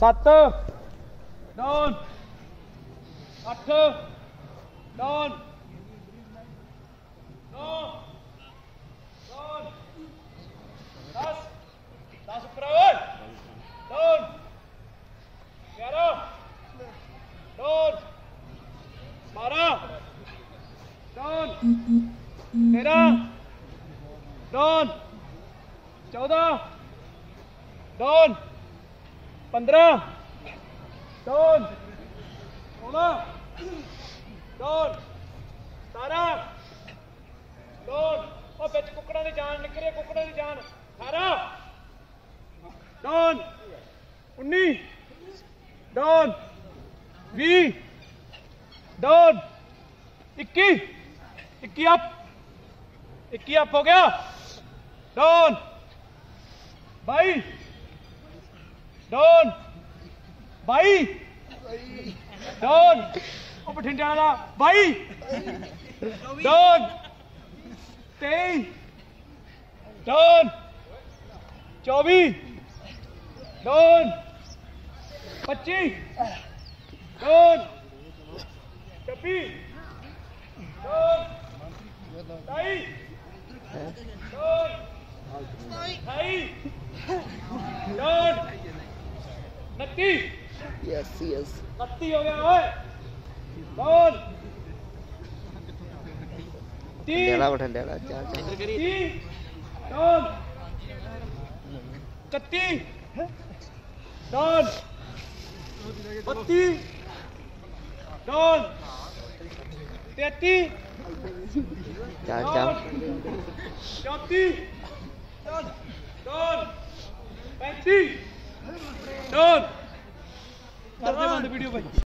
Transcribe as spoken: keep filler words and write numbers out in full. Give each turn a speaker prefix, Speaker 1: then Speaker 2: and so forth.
Speaker 1: सत्त डाउन अठ डाउन नौ डाउन दस दस ऊपर डाउन ग्यारह डाउन बारह डाउन तेरह डाउन चौदह डाउन पंद्रह डाउन सोलह डाउन सतारह डाउन और बिच कुकड़ा की जान निकल रही कुकड़ा की जान अठारह डाउन उन्नीस डाउन भी डाउन इक्की इक्की अप इक्की अप हो गया down by down by down और बठिंडे वाला बाई डाउन तेईस डाउन चौबीस डाउन पच्चीस डाउन छब्बीस डाउन अट्ठाईस डाउन अट्ठाईस डाउन उनतीस
Speaker 2: यस यस
Speaker 1: उनतीस हो गया ओए डाउन तीस
Speaker 2: डेला बठंडेला चार चार
Speaker 1: तीस डाउन इकतीस डाउन बत्तीस डाउन तैंतीस
Speaker 2: चार चार
Speaker 1: चौंतीस डाउन पैंतीस डाउन कर दे बंद वीडियो भाई।